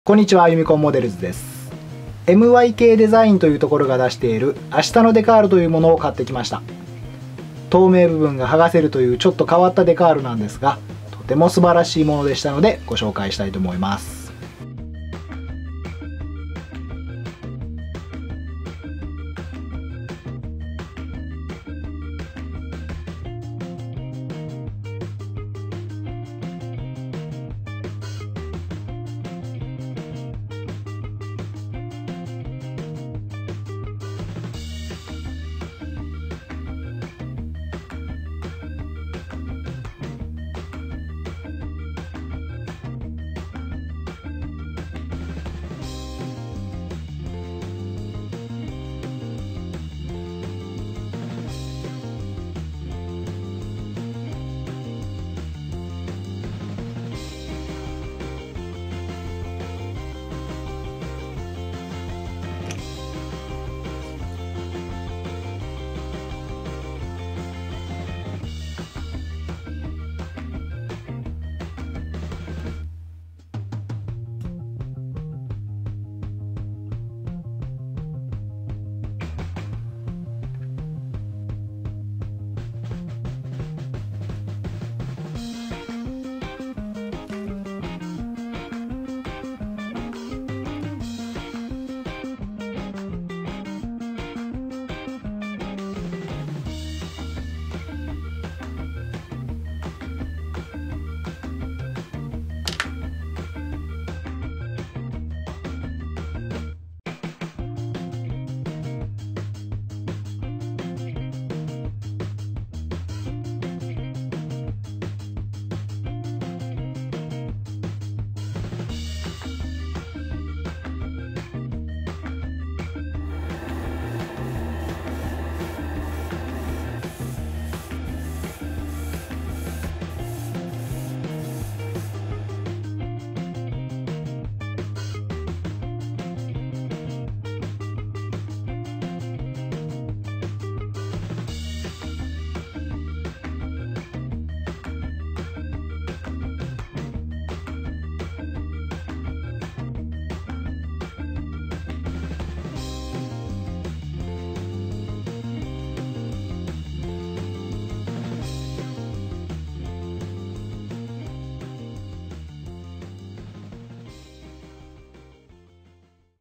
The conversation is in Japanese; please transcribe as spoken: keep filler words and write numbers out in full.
こんにちは、ユミコンモデルズです。エムワイケー デザインというところが出している明日のデカールというものを買ってきました。透明部分が剥がせるというちょっと変わったデカールなんですが、とても素晴らしいものでしたのでご紹介したいと思います。